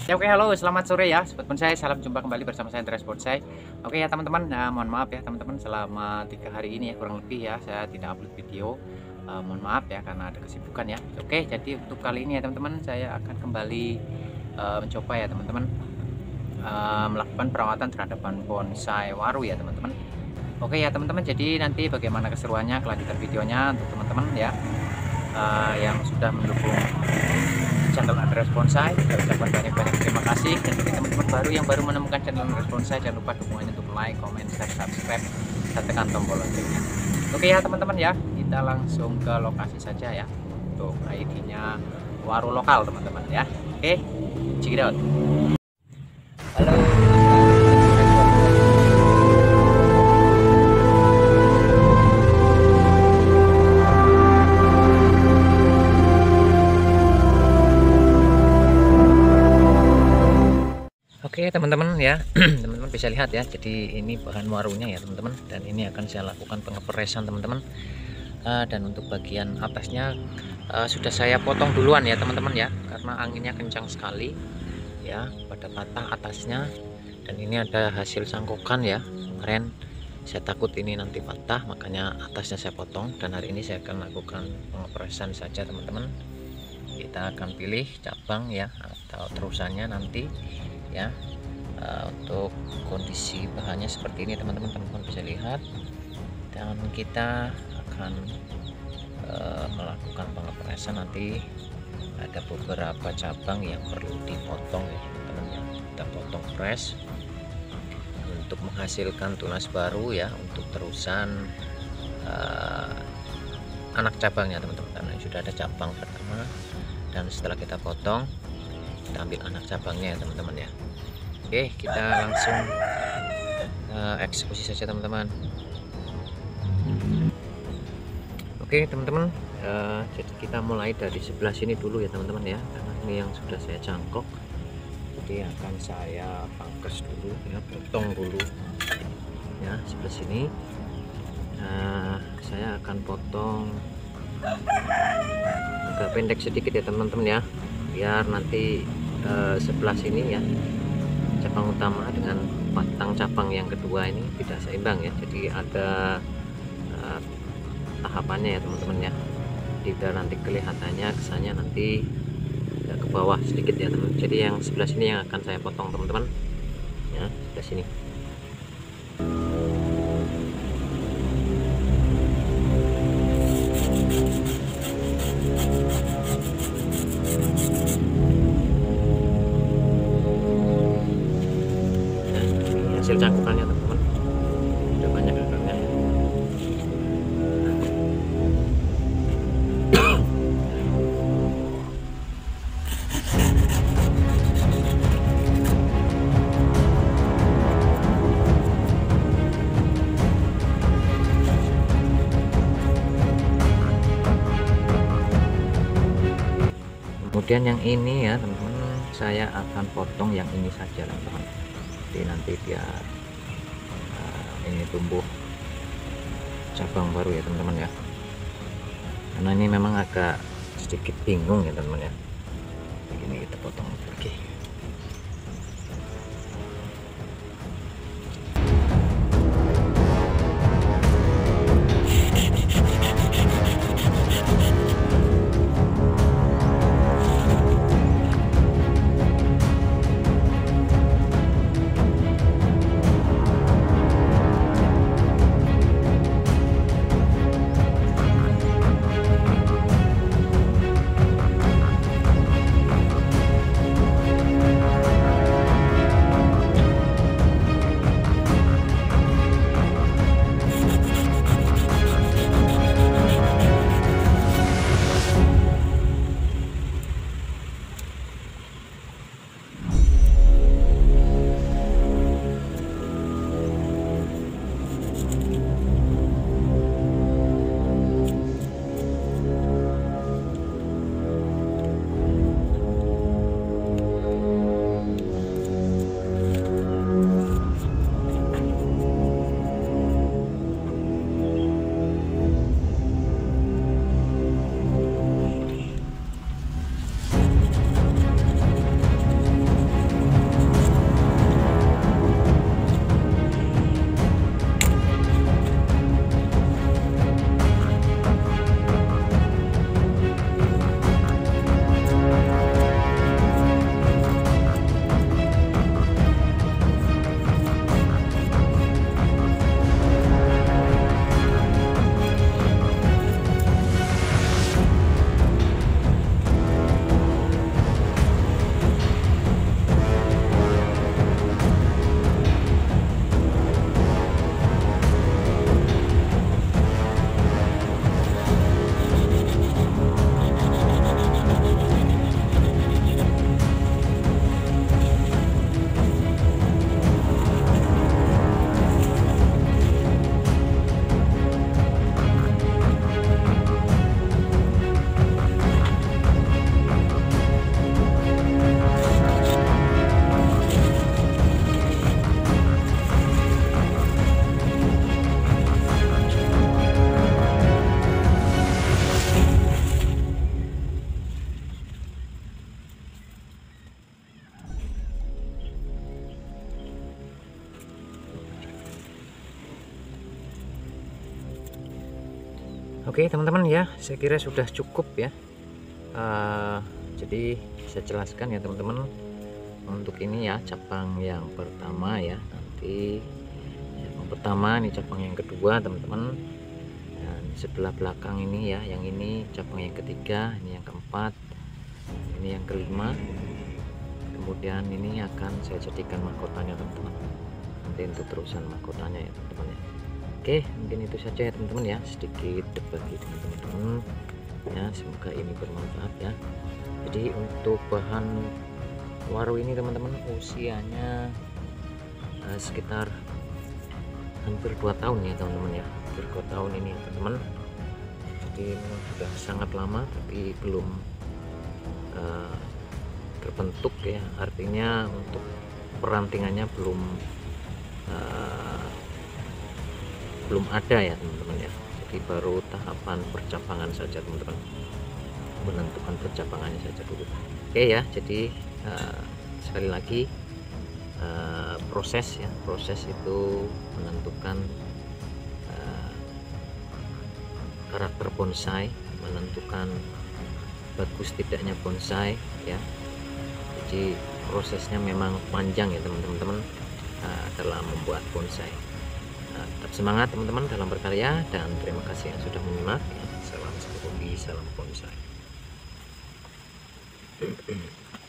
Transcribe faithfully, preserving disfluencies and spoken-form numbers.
Ya, oke, halo, selamat sore ya, sobat bonsai. Salam jumpa kembali bersama saya Andreas Bonsai. Oke ya teman-teman, nah, mohon maaf ya teman-teman, selama tiga hari ini ya kurang lebih ya saya tidak upload video. Eh, mohon maaf ya karena ada kesibukan ya. Oke, jadi untuk kali ini ya teman-teman, saya akan kembali eh, mencoba ya teman-teman, eh, melakukan perawatan terhadap bonsai waru ya teman-teman. Oke ya teman-teman, jadi nanti bagaimana keseruannya, kelanjutan videonya untuk teman-teman ya eh, yang sudah mendukung channel Andreas Bonsai. Saya ucapkan banyak-banyak terima kasih. Dan bagi teman-teman baru yang baru menemukan channel Andreas Bonsai, jangan lupa dukungannya untuk like, comment, share, subscribe, dan tekan tombol loncengnya. Oke ya teman-teman ya, kita langsung ke lokasi saja ya untuk I D-nya waru lokal teman-teman ya. Oke, check it out. Halo. Oke teman-teman ya, teman-teman bisa lihat ya, jadi ini bahan warunya ya teman-teman, dan ini akan saya lakukan pengepresan teman-teman. Uh, dan untuk bagian atasnya uh, sudah saya potong duluan ya teman-teman ya, karena anginnya kencang sekali ya pada patah atasnya. Dan ini ada hasil sangkokan ya, kemarin saya takut ini nanti patah, makanya atasnya saya potong. Dan hari ini saya akan lakukan pengepresan saja teman-teman. Kita akan pilih cabang ya atau terusannya nanti ya. Uh, untuk kondisi bahannya seperti ini teman-teman, teman-teman bisa lihat. Dan kita akan uh, melakukan pengepresan. Nanti ada beberapa cabang yang perlu dipotong ya teman-teman ya, kita potong fresh untuk menghasilkan tunas baru ya, untuk terusan uh, anak cabangnya teman-teman, karena sudah ada cabang pertama. Dan setelah kita potong, kita ambil anak cabangnya ya teman-teman ya. Oke, kita langsung uh, eksekusi saja teman-teman. Oke teman-teman, uh, jadi kita mulai dari sebelah sini dulu ya teman-teman ya, karena ini yang sudah saya cangkok. Jadi akan saya pangkas dulu ya, potong dulu ya sebelah sini. Uh, saya akan potong agak pendek sedikit ya teman-teman ya, biar nanti uh, sebelah sini ya cabang utama dengan batang cabang yang kedua ini tidak seimbang ya. Jadi ada uh, tahapannya ya teman-teman ya, tidak nanti kelihatannya kesannya nanti ke bawah sedikit ya teman. Jadi yang sebelah sini yang akan saya potong teman-teman ya, sebelah sini. Hasil cangkukannya teman-teman, udah banyak akarnya. Kemudian yang ini ya teman-teman, saya akan potong yang ini saja teman-teman. Jadi nanti dia uh, ini tumbuh cabang baru ya teman-teman ya, karena ini memang agak sedikit bingung ya teman-teman ya. Begini kita potong lagi. Oke teman-teman ya, saya kira sudah cukup ya. Uh, jadi saya jelaskan ya teman-teman untuk ini ya, cabang yang pertama ya, nanti cabang pertama ini, cabang yang kedua teman-teman, dan sebelah belakang ini ya, yang ini cabang yang ketiga, ini yang keempat, ini yang kelima, kemudian ini akan saya jadikan mahkotanya teman-teman, nanti untuk terusan mahkotanya ya teman-teman ya. Oke, mungkin itu saja ya teman-teman ya, sedikit berbagi dengan teman-teman ya, semoga ini bermanfaat ya. Jadi untuk bahan waru ini teman-teman usianya uh, sekitar hampir dua tahun ya teman-teman ya, hampir dua tahun ini teman-teman. Jadi memang sudah sangat lama tapi belum uh, terbentuk ya, artinya untuk perantingannya belum uh, belum ada ya teman-teman ya. Jadi baru tahapan percabangan saja teman-teman, menentukan percabangannya saja dulu. Oke ya, jadi uh, sekali lagi uh, proses ya, proses itu menentukan uh, karakter bonsai, menentukan bagus tidaknya bonsai ya. Jadi prosesnya memang panjang ya teman-teman uh, dalam membuat bonsai. Uh, tetap semangat teman-teman dalam berkarya, dan terima kasih yang sudah menyimak ya. Salam satu hobi, salam bonsai.